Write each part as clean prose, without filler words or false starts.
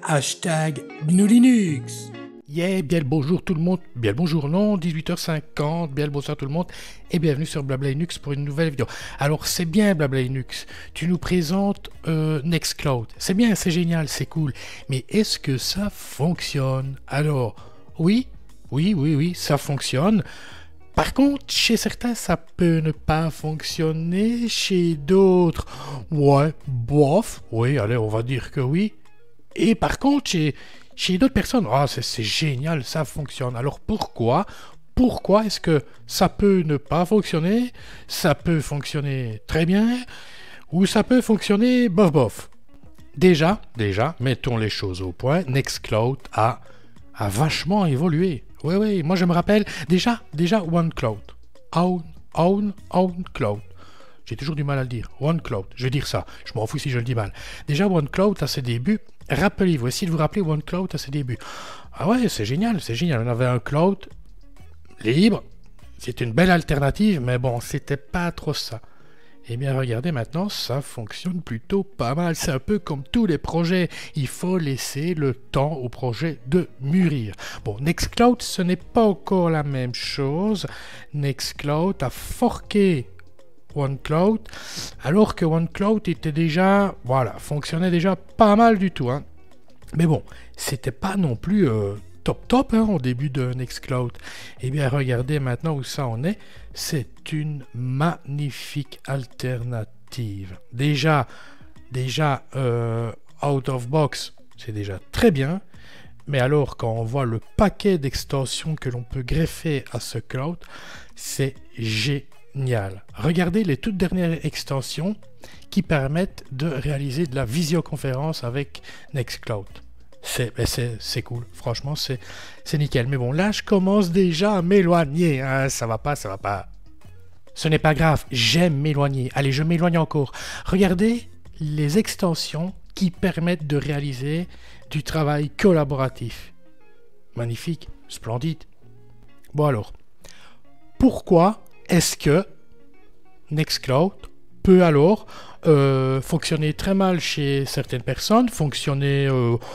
Hashtag GNU Linux. Yeah, bien le bonjour tout le monde, bien le bonjour non, 18h50, bien le bonsoir tout le monde, et bienvenue sur Blabla Linux pour une nouvelle vidéo. Alors c'est bien Blabla Linux, tu nous présentes Nextcloud, c'est bien, c'est génial, c'est cool, mais est-ce que ça fonctionne? Alors, oui, ça fonctionne. Par contre, chez certains, ça peut ne pas fonctionner, chez d'autres, ouais, bof, oui, allez, on va dire que oui. Et par contre, chez d'autres personnes, c'est génial, ça fonctionne. Alors pourquoi est-ce que ça peut ne pas fonctionner? Ça peut fonctionner très bien, ou ça peut fonctionner bof bof. Déjà, mettons les choses au point, Nextcloud a vachement évolué. Oui, moi je me rappelle, déjà OneCloud. OwnCloud. J'ai toujours du mal à le dire. OneCloud, je vais dire ça. Je m'en fous si je le dis mal. Déjà, OneCloud, à ses débuts, rappelez-vous, essayez de vous rappeler OneCloud à ses débuts. Ah ouais, c'est génial. On avait un cloud libre. C'était une belle alternative, mais bon, c'était pas trop ça. Eh bien, regardez maintenant, ça fonctionne plutôt pas mal. C'est un peu comme tous les projets. Il faut laisser le temps au projet de mûrir. Bon, Nextcloud, ce n'est pas encore la même chose. Nextcloud a forqué OneCloud, alors que OneCloud était déjà, fonctionnait déjà pas mal du tout. Mais bon, c'était pas non plus top au début de Nextcloud. Eh bien, regardez maintenant où ça en est. C'est une magnifique alternative. Déjà, out of box, c'est déjà très bien. Mais alors, quand on voit le paquet d'extensions que l'on peut greffer à ce cloud, c'est génial. Regardez les toutes dernières extensions qui permettent de réaliser de la visioconférence avec Nextcloud. C'est cool, franchement, c'est nickel. Mais bon, là, je commence déjà à m'éloigner. Ça va pas. Ce n'est pas grave, j'aime m'éloigner. Allez, je m'éloigne encore. Regardez les extensions qui permettent de réaliser du travail collaboratif. Magnifique, splendide. Bon alors, pourquoi est-ce que Nextcloud peut alors fonctionner très mal chez certaines personnes, fonctionner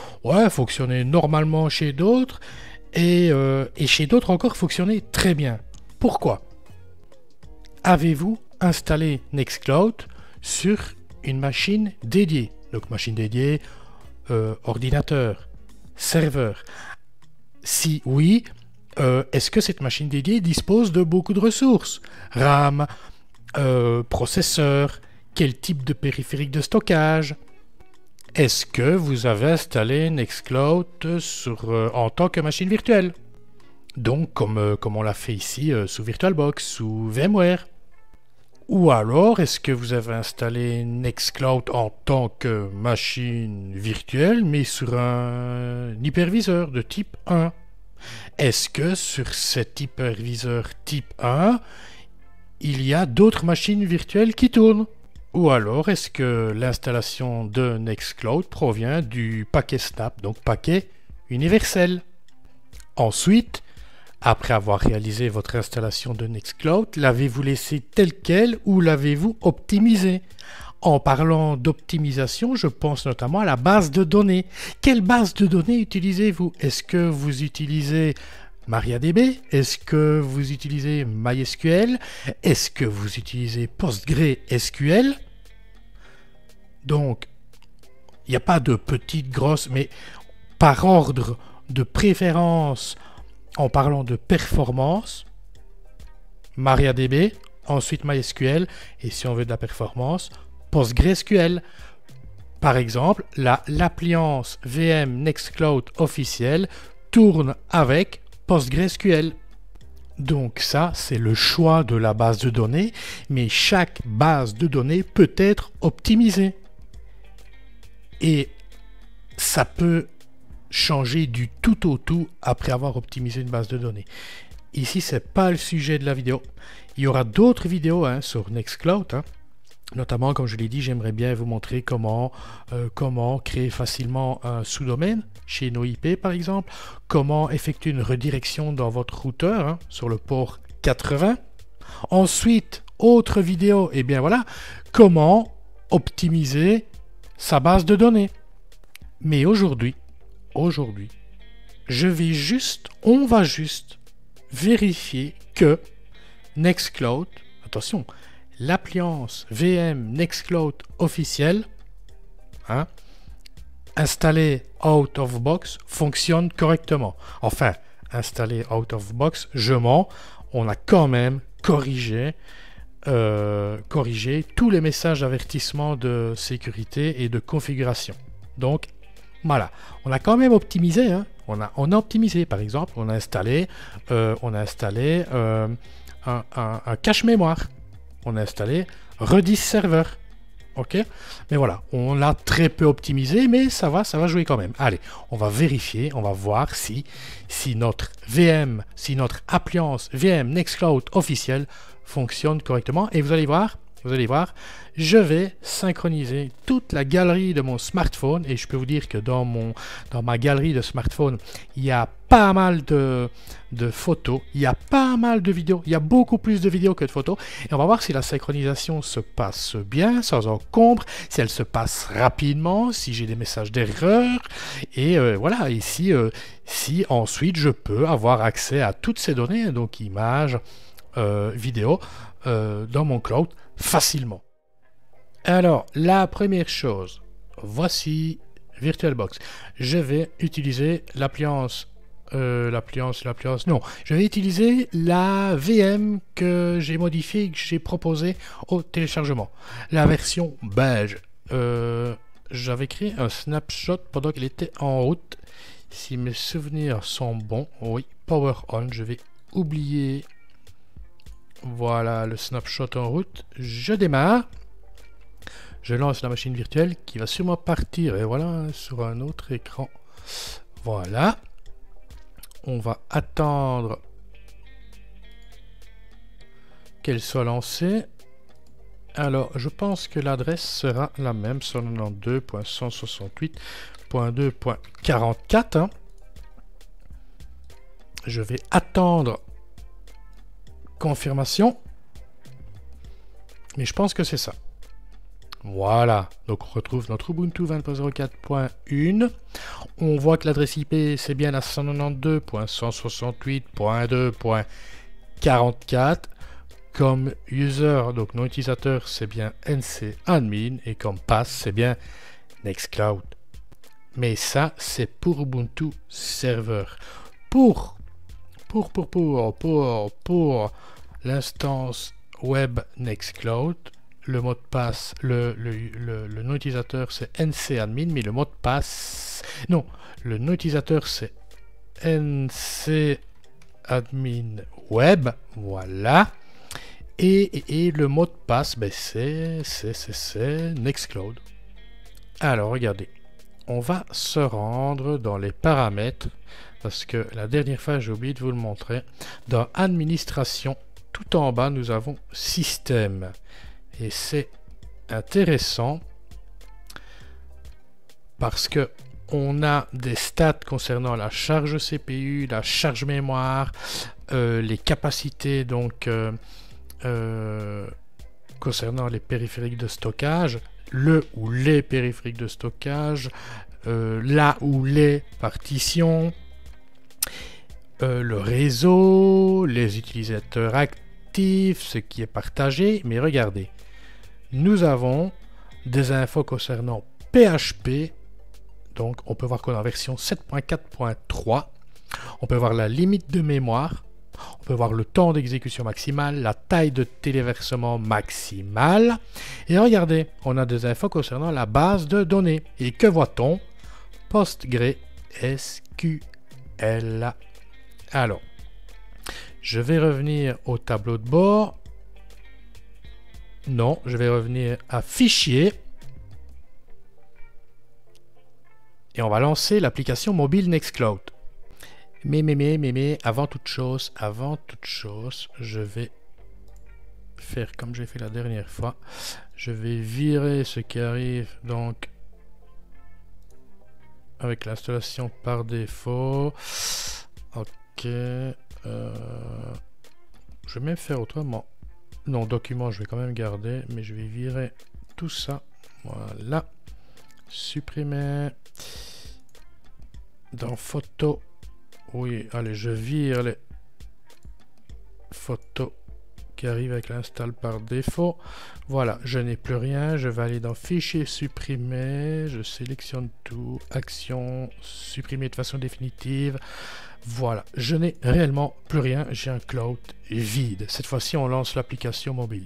normalement chez d'autres, et chez d'autres encore fonctionner très bien? Pourquoi? Avez-vous installé Nextcloud sur une machine dédiée? Donc machine dédiée, ordinateur, serveur. Si oui, est-ce que cette machine dédiée dispose de beaucoup de ressources? RAM, processeur, quel type de périphérique de stockage? Est-ce que vous avez installé Nextcloud en tant que machine virtuelle? Donc comme on l'a fait ici sous VirtualBox, sous VMware. Ou alors, est-ce que vous avez installé Nextcloud en tant que machine virtuelle, mais sur un hyperviseur de type 1? Est-ce que sur cet hyperviseur type 1, il y a d'autres machines virtuelles qui tournent? Ou alors, est-ce que l'installation de Nextcloud provient du paquet Snap, donc paquet universel? Ensuite, après avoir réalisé votre installation de Nextcloud, l'avez-vous laissé tel quel ou l'avez-vous optimisé? En parlant d'optimisation, je pense notamment à la base de données. Quelle base de données utilisez-vous? Est-ce que vous utilisez MariaDB? Est-ce que vous utilisez MySQL? Est-ce que vous utilisez PostgreSQL? Donc, il n'y a pas de petite, grosse, mais par ordre de préférence, en parlant de performance, MariaDB, ensuite MySQL, et si on veut de la performance, PostgreSQL. Par exemple, l'appliance VM Nextcloud officielle tourne avec PostgreSQL. Donc ça, c'est le choix de la base de données, mais chaque base de données peut être optimisée. Et ça peut changer du tout au tout après avoir optimisé une base de données. Ici, c'est pas le sujet de la vidéo. Il y aura d'autres vidéos sur Nextcloud. Notamment, comme je l'ai dit, j'aimerais bien vous montrer comment créer facilement un sous-domaine chez NoIP par exemple, comment effectuer une redirection dans votre routeur sur le port 80. Ensuite, autre vidéo, comment optimiser sa base de données. Mais aujourd'hui, aujourd'hui, on va juste vérifier que Nextcloud, attention, l'appliance VM Nextcloud officielle, hein, installée out of box, fonctionne correctement. Enfin, installée out of box, je mens, on a quand même corrigé tous les messages d'avertissement de sécurité et de configuration. Donc, voilà, on a quand même optimisé, hein. On a optimisé, par exemple, on a installé un cache mémoire, on a installé Redis Server, ok, mais voilà, on l'a très peu optimisé, mais ça va jouer quand même. Allez, on va vérifier, on va voir si notre appliance VM Nextcloud officielle fonctionne correctement, et vous allez voir, je vais synchroniser toute la galerie de mon smartphone, et je peux vous dire que dans ma galerie de smartphone, il y a pas mal de photos, il y a pas mal de vidéos, il y a beaucoup plus de vidéos que de photos, et on va voir si la synchronisation se passe bien, sans encombre, si elle se passe rapidement, si j'ai des messages d'erreur, et voilà, et si ensuite je peux avoir accès à toutes ces données, donc images, vidéos, dans mon cloud facilement. Alors, la première chose, voici VirtualBox. Je vais utiliser je vais utiliser la VM que j'ai modifiée, que j'ai proposée au téléchargement. La version beige. J'avais créé un snapshot pendant qu'elle était en route. Si mes souvenirs sont bons, oui, Power On, je vais oublier. Voilà le snapshot en route. Je démarre. Je lance la machine virtuelle qui va sûrement partir. Et voilà, sur un autre écran. Voilà. On va attendre qu'elle soit lancée. Alors, je pense que l'adresse sera la même. 192.168.2.44. Hein. Je vais attendre confirmation, mais je pense que c'est ça. Voilà, donc on retrouve notre Ubuntu 20.04.1. On voit que l'adresse IP c'est bien la 192.168.2.44. Comme user, donc non utilisateur, c'est bien NCAdmin, et comme pass c'est bien Nextcloud. Mais ça c'est pour Ubuntu Server. Pour l'instance web Nextcloud, le mot de passe, le nom utilisateur c'est NCAdmin, mais le mot de passe, non, le nom utilisateur c'est NCAdmin web, voilà, et le mot de passe, ben c'est Nextcloud. Alors regardez, on va se rendre dans les paramètres, parce que la dernière fois j'ai oublié de vous le montrer. Dans administration, tout en bas nous avons système, et c'est intéressant parce que on a des stats concernant la charge CPU, la charge mémoire, les capacités, donc concernant les périphériques de stockage, le ou les périphériques de stockage, là ou les partitions, le réseau, les utilisateurs actifs, ce qui est partagé. Mais regardez, nous avons des infos concernant PHP. Donc on peut voir qu'on est en version 7.4.3. On peut voir la limite de mémoire. On peut voir le temps d'exécution maximal, la taille de téléversement maximale. Et regardez, on a des infos concernant la base de données. Et que voit-on? PostgreSQL. Alors, je vais revenir au tableau de bord. Non, je vais revenir à Fichier. Et on va lancer l'application mobile Nextcloud. Mais, avant toute chose, je vais faire comme j'ai fait la dernière fois. Je vais virer ce qui arrive donc avec l'installation par défaut. Ok. Je vais même faire autrement. Non, document, je vais quand même garder, mais je vais virer tout ça. Voilà. Supprimer. dans photos. Oui, allez, je vire les photos qui arrivent avec l'install par défaut. Voilà, je n'ai plus rien. Je vais aller dans fichier supprimer. Je sélectionne tout. Action, supprimer de façon définitive. Voilà, je n'ai réellement plus rien. J'ai un cloud vide. Cette fois-ci, on lance l'application mobile.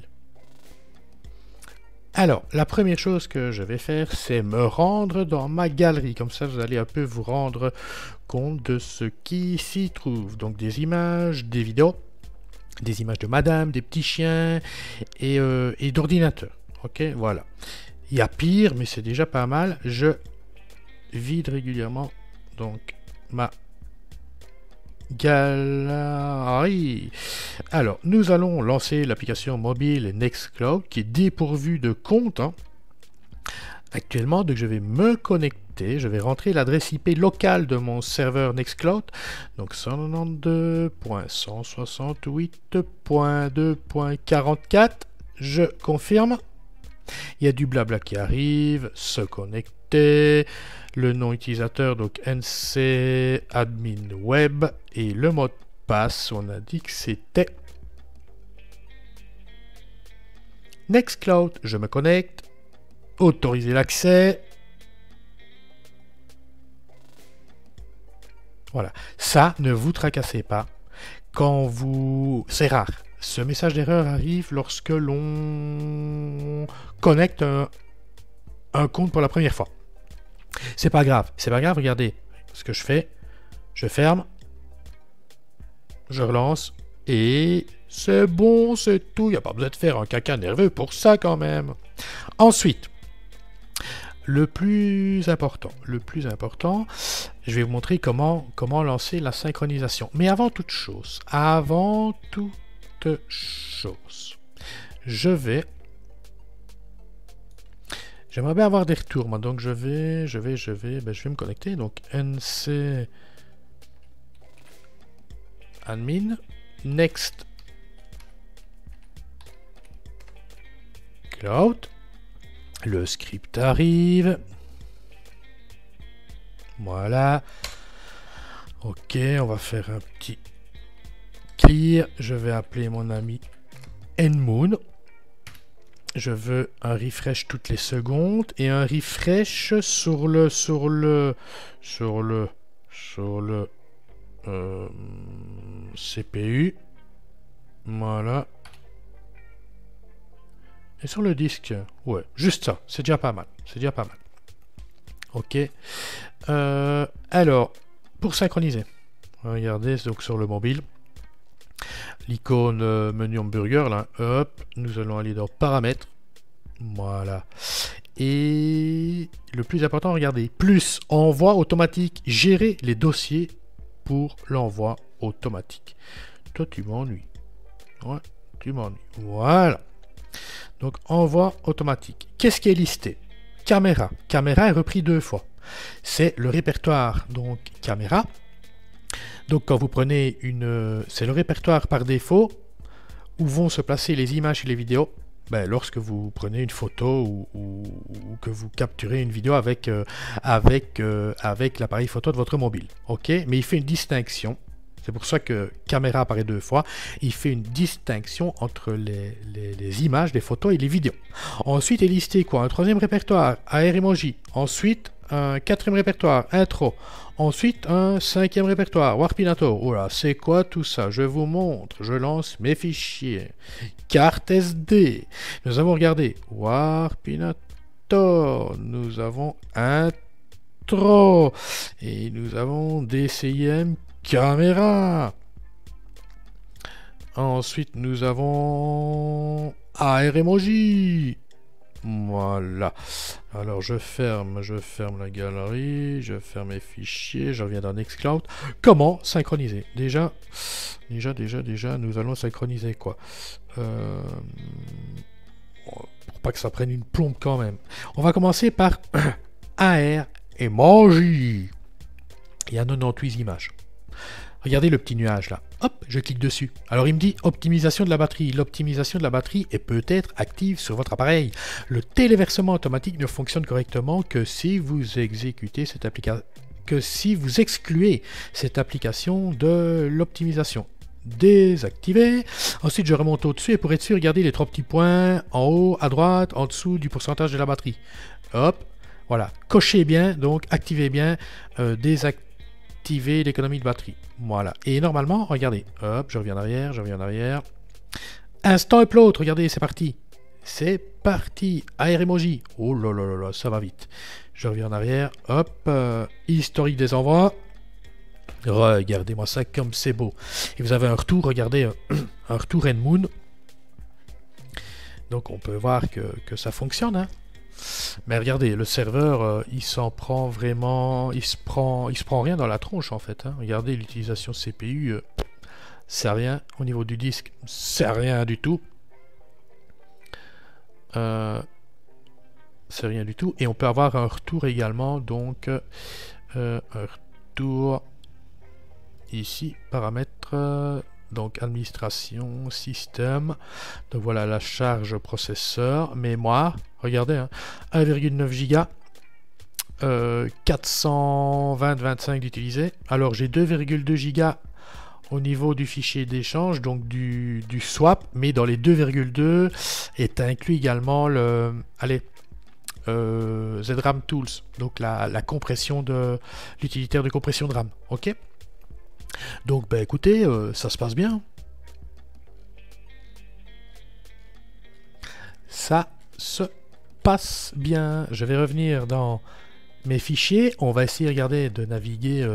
Alors, la première chose que je vais faire, c'est me rendre dans ma galerie. Comme ça, vous allez un peu vous rendre compte de ce qui s'y trouve. Donc, des images, des vidéos, des images de madame, des petits chiens et d'ordinateurs. Ok, voilà. Il y a pire, mais c'est déjà pas mal. Je vide régulièrement donc ma galerie. Alors, nous allons lancer l'application mobile Nextcloud qui est dépourvue de compte actuellement. Donc, je vais me connecter. Je vais rentrer l'adresse IP locale de mon serveur Nextcloud. Donc, 192.168.2.44. Je confirme. Il y a du blabla qui arrive. Se connecter. Le nom utilisateur, donc NC admin web. Et le mot de passe, on a dit que c'était Nextcloud. Je me connecte. Autoriser l'accès. Voilà. Ça, ne vous tracassez pas. Quand vous... C'est rare. Ce message d'erreur arrive lorsque l'on connecte un compte pour la première fois. C'est pas grave. C'est pas grave. Regardez ce que je fais. Je ferme. Je relance. Et c'est bon, c'est tout. Il n'y a pas besoin de faire un caca nerveux pour ça quand même. Ensuite, le plus important, je vais vous montrer comment lancer la synchronisation. Mais avant toute chose, j'aimerais bien avoir des retours, moi. Donc je vais me connecter. Donc NC admin next cloud. Le script arrive. Voilà. Ok, on va faire un petit clear. Je vais appeler mon ami Nmoon. Je veux un refresh toutes les secondes et un refresh sur le CPU. Voilà. Et sur le disque, ouais, juste ça, c'est déjà pas mal. Ok. Alors, pour synchroniser, regardez, donc sur le mobile, l'icône menu hamburger, là, hop, nous allons aller dans paramètres. Voilà. Et le plus important, regardez, plus envoi automatique, gérer les dossiers pour l'envoi automatique. Toi, tu m'ennuies. Ouais, tu m'ennuies. Voilà. Donc, envoi automatique. Qu'est-ce qui est listé? Caméra. Caméra est repris 2 fois. C'est le répertoire, donc, caméra. Donc, quand vous prenez c'est le répertoire par défaut où vont se placer les images et les vidéos. Ben, lorsque vous prenez une photo ou que vous capturez une vidéo avec l'appareil photo de votre mobile. Ok, mais il fait une distinction. C'est pour ça que caméra apparaît 2 fois. Il fait une distinction entre les images, les photos et les vidéos. Ensuite est listé quoi? Un 3e répertoire, AR Emoji. Ensuite, un 4e répertoire, intro. Ensuite, un 5e répertoire, Warpinator. Oh là, c'est quoi tout ça? Je vous montre. Je lance mes fichiers. Carte SD. Nous avons regardé Warpinator. Nous avons intro. Et nous avons DCIM caméra. Ensuite, nous avons AR Emoji. Voilà. Alors, je ferme la galerie, je ferme mes fichiers, je reviens dans Nextcloud. Comment synchroniser? Déjà, nous allons synchroniser quoi? Pour pas que ça prenne une plombe quand même. On va commencer par AR Emoji. Il y a 98 images. Regardez le petit nuage là. Hop, je clique dessus. Alors il me dit optimisation de la batterie. L'optimisation de la batterie est peut-être active sur votre appareil. Le téléversement automatique ne fonctionne correctement que si vous exécutez cette que si vous excluez cette application de l'optimisation. Désactiver. Ensuite, je remonte au-dessus et pour être sûr, regardez les 3 petits points en haut, à droite, en dessous du pourcentage de la batterie. Hop, voilà. Cochez bien, donc activez bien, désactiver l'économie de batterie. Voilà. Et normalement, regardez, hop, je reviens en arrière, je reviens en arrière. Instant upload, regardez, c'est parti. C'est parti. AR emoji. Oh là là là là, ça va vite. Je reviens en arrière, hop, historique des envois. Regardez-moi ça comme c'est beau. Et vous avez un retour, regardez, un retour Moon. Donc on peut voir que ça fonctionne. Hein. Mais regardez, le serveur, il s'en prend vraiment... Il se prend rien dans la tronche en fait. Hein. Regardez, l'utilisation CPU, c'est rien. Au niveau du disque, c'est rien du tout. C'est rien du tout. Et on peut avoir un retour également. Donc, un retour... Ici, paramètres, donc administration, système, donc voilà la charge processeur, mémoire, regardez, hein, 1,9 Go, 420-25 d'utilisé, alors j'ai 2,2 Go au niveau du fichier d'échange, donc du swap, mais dans les 2,2 est inclus également le, allez, ZRAM Tools, donc la compression de l'utilitaire de compression de RAM, ok. Donc, bah écoutez, ça se passe bien. Ça se passe bien. Je vais revenir dans mes fichiers. On va essayer, regardez, de naviguer.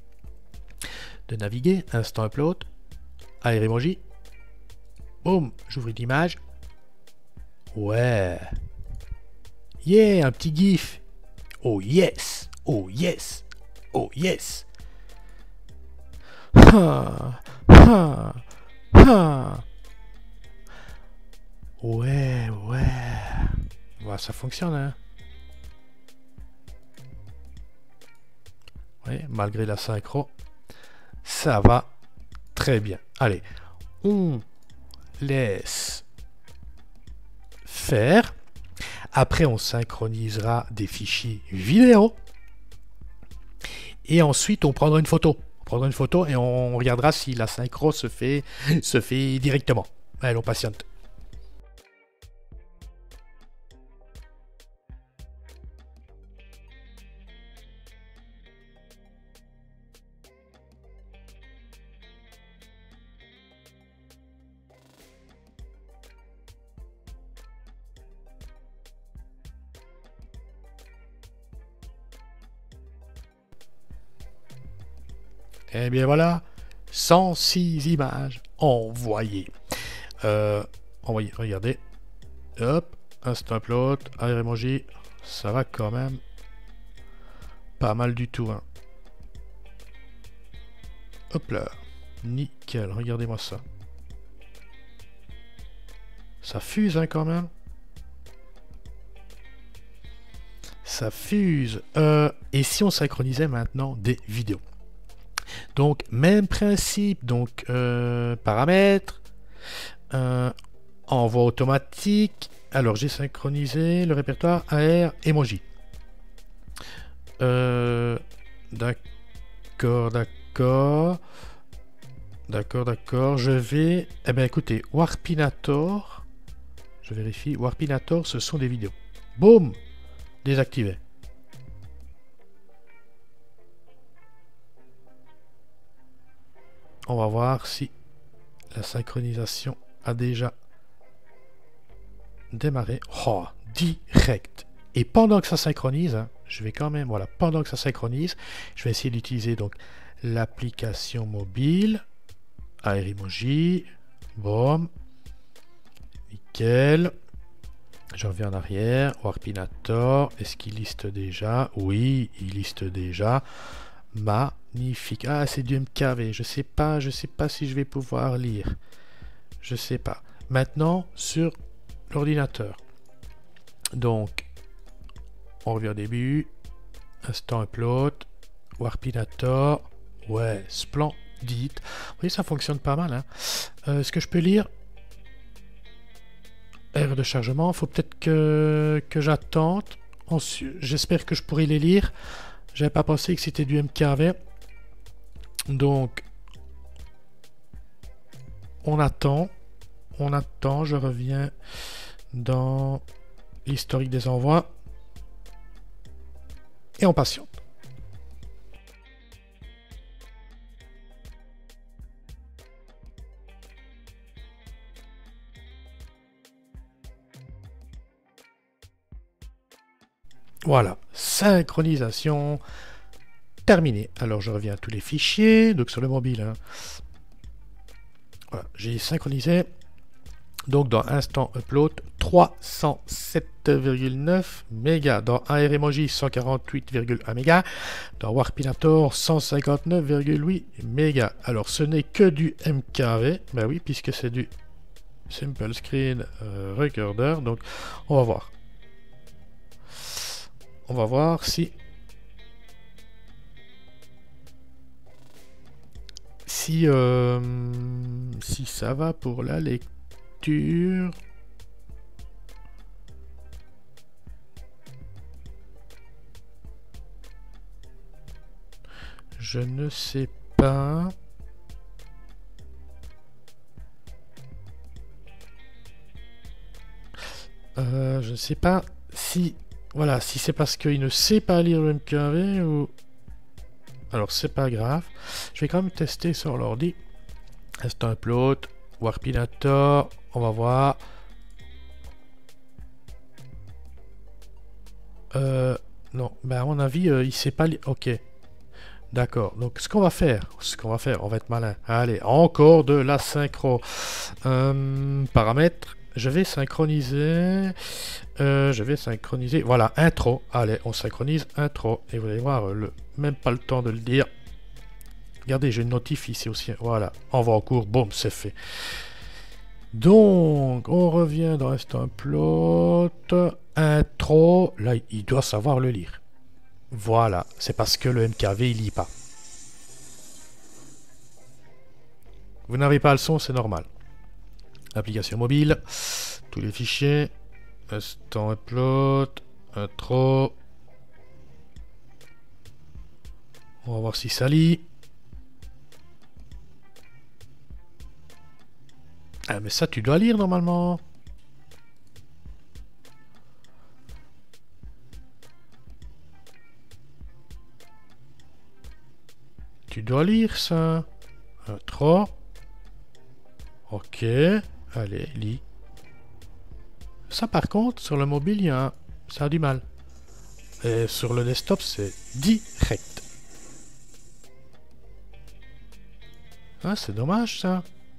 Instant upload. AR emoji. Boum, j'ouvre l'image. Ouais. Yeah, un petit gif. Oh yes. Oh yes. Oh yes. Ouais, ouais, ça fonctionne, hein. Oui, malgré la synchro, ça va très bien. Allez, on laisse faire. Après, on synchronisera des fichiers vidéo. Et ensuite, on prendra une photo. Et on regardera si la synchro se fait directement. Allez, on patiente. Et bien voilà, 106 images envoyées. Regardez. Hop, instant upload, AR emoji, ça va quand même pas mal du tout. Hein. Hop là, nickel, regardez-moi ça. Ça fuse hein, quand même. Ça fuse. Et si on synchronisait maintenant des vidéos? Donc, même principe, donc paramètres, envoi automatique. Alors, j'ai synchronisé le répertoire AR emoji. D'accord. Je vais... Eh bien, écoutez, Warpinator. Je vérifie. Warpinator, ce sont des vidéos. Boum! Désactivé. On va voir si la synchronisation a déjà démarré. Oh, direct. Et pendant que ça synchronise, hein, je vais quand même, voilà, pendant que ça synchronise, je vais essayer d'utiliser donc l'application mobile, AR emoji, boum, nickel. Je reviens en arrière, Warpinator, est-ce qu'il liste déjà? Oui, il liste déjà. Magnifique. Ah, c'est du MKV. Je sais pas si je vais pouvoir lire. Je sais pas. Maintenant, sur l'ordinateur. Donc, on revient au début. Instant upload. Warpinator. Ouais, splendide. Vous voyez, ça fonctionne pas mal. Hein. Est-ce que je peux lire? Aire de chargement. Faut peut-être que j'attende. J'espère que je pourrai les lire. J'avais pas pensé que c'était du MKV. Donc, on attend, je reviens dans l'historique des envois et on patiente. Voilà, synchronisation terminée. Alors je reviens à tous les fichiers, donc sur le mobile. Hein. Voilà, j'ai synchronisé. Donc dans Instant Upload, 307,9 mégas. Dans AR Emoji, 148,1 mégas. Dans Warpinator, 159,8 mégas. Alors ce n'est que du MKV. Ben oui, puisque c'est du Simple Screen Recorder. Donc on va voir. On va voir si ça va pour la lecture. Je ne sais pas. Je ne sais pas si... Voilà, si c'est parce qu'il ne sait pas lire le MKV ou... Alors, c'est pas grave. Je vais quand même tester sur l'ordi. Instant Upload, Warpinator, on va voir. Non, ben à mon avis, il sait pas lire. Ok. D'accord. Donc, ce qu'on va faire, on va être malin. Allez, encore de la synchro. Paramètres. Je vais synchroniser. Voilà, intro. Allez, on synchronise intro. Et vous allez voir, même pas le temps de le dire. Regardez, j'ai une notif ici aussi. Voilà, envoi en cours. Boum, c'est fait. Donc, on revient dans Instant Upload. Intro. Là, il doit savoir le lire. Voilà, c'est parce que le MKV, il lit pas. Vous n'avez pas le son, c'est normal. Application mobile, tous les fichiers, Instant Upload, intro. On va voir si ça lit. Ah mais ça tu dois lire normalement. Tu dois lire ça. Intro. Ok. Allez, lis. Ça par contre, sur le mobile, ça a du mal. Et sur le desktop, c'est direct. Ah, c'est dommage ça.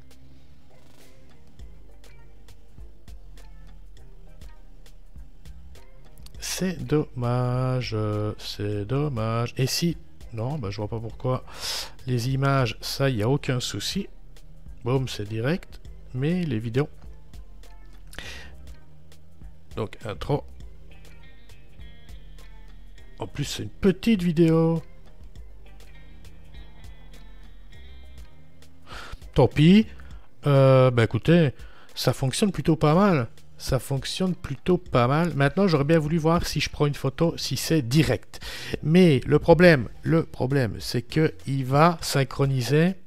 C'est dommage. C'est dommage. Et si... Non, bah, je vois pas pourquoi. Les images, ça, il n'y a aucun souci. Boum, c'est direct. Mais les vidéos... Donc, intro. En plus, c'est une petite vidéo. Tant pis. Bah écoutez, ça fonctionne plutôt pas mal. Ça fonctionne plutôt pas mal. Maintenant, j'aurais bien voulu voir si je prends une photo, si c'est direct. Mais le problème, c'est que il va synchroniser.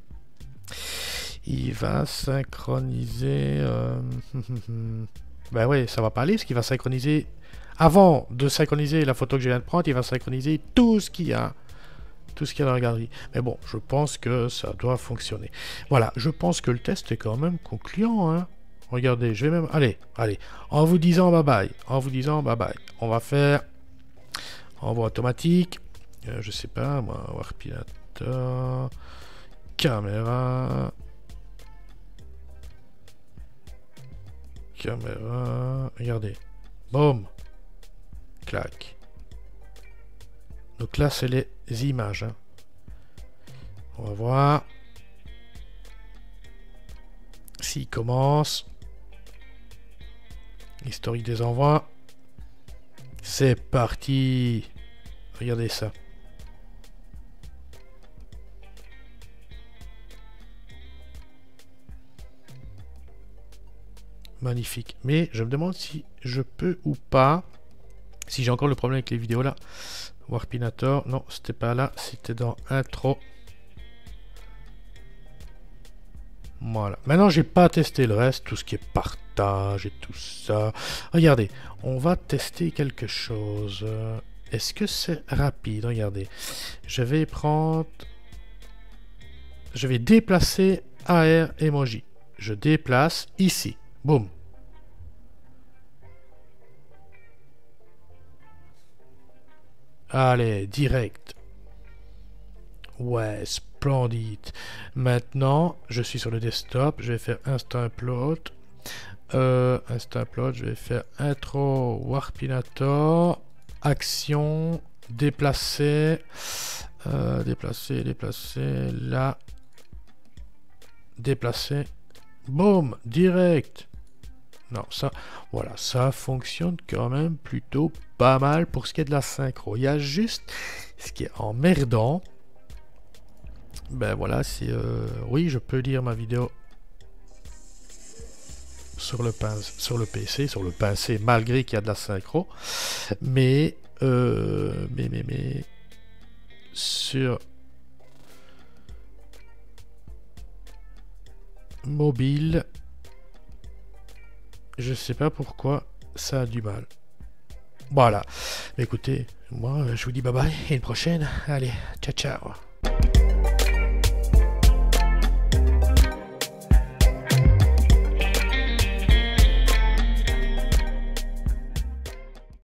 Ben ouais, ça va pas aller, parce qu'il va synchroniser... Avant de synchroniser la photo que je viens de prendre, il va synchroniser tout ce qu'il y a. Tout ce qu'il y a dans la galerie. Mais bon, je pense que ça doit fonctionner. Voilà, je pense que le test est quand même concluant, hein. Regardez, je vais même... Allez, en vous disant bye-bye. On va faire... Envoi automatique. Je sais pas, moi, Warpinator... Caméra... Regardez. Boum. Clac. Donc là, c'est les images. Hein. On va voir. S'il commence. Historique des envois. C'est parti. Regardez ça. Magnifique. Mais je me demande si je peux ou pas. Si j'ai encore le problème avec les vidéos là. Warpinator, non, c'était pas là, c'était dans intro. Voilà. Maintenant, j'ai pas testé le reste, tout ce qui est partage et tout ça. Regardez, on va tester quelque chose. Est-ce que c'est rapide? Regardez. Je vais prendre... Je vais déplacer AR Emoji. Je déplace ici. Boum. Allez, direct. Ouais, splendide. Maintenant, je suis sur le desktop. Je vais faire Instant Upload. Instant Upload, je vais faire Intro Warpinator. Action. Déplacer. Déplacer. Là. Déplacer. Boum, direct. Non, ça, voilà, ça fonctionne quand même plutôt pas mal pour ce qui est de la synchro. Il y a juste ce qui est emmerdant. Ben voilà, c'est... oui, je peux lire ma vidéo sur le PC, sur le pincé, malgré qu'il y a de la synchro. Mais sur mobile, je sais pas pourquoi ça a du mal. Voilà. Écoutez, moi je vous dis bye bye et une prochaine. Allez, ciao ciao.